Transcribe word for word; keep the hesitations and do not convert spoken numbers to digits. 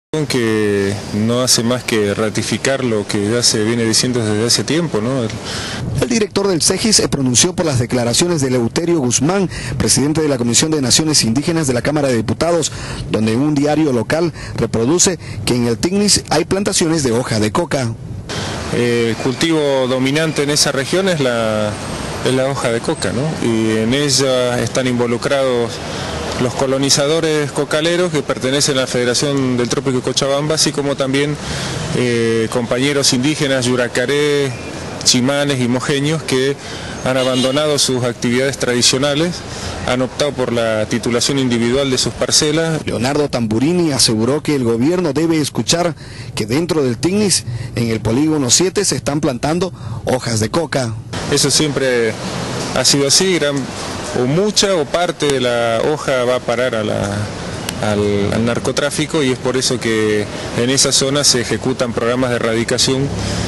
Que no hace más que ratificar lo que ya se viene diciendo desde hace tiempo, ¿no? El... el director del CEGIS se pronunció por las declaraciones de Eleuterio Guzmán, presidente de la Comisión de Naciones Indígenas de la Cámara de Diputados, donde en un diario local reproduce que en el Tignis hay plantaciones de hoja de coca. El cultivo dominante en esa región es la, es la hoja de coca, ¿no? Y en ella están involucrados los colonizadores cocaleros que pertenecen a la Federación del Trópico de Cochabamba, así como también eh, compañeros indígenas, yuracaré, chimanes y mojeños que han abandonado sus actividades tradicionales, han optado por la titulación individual de sus parcelas. Leonardo Tamburini aseguró que el gobierno debe escuchar que dentro del Tignis, en el polígono siete, se están plantando hojas de coca. Eso siempre ha sido así, gran... o mucha o parte de la hoja va a parar a la, al, al narcotráfico, y es por eso que en esa zona se ejecutan programas de erradicación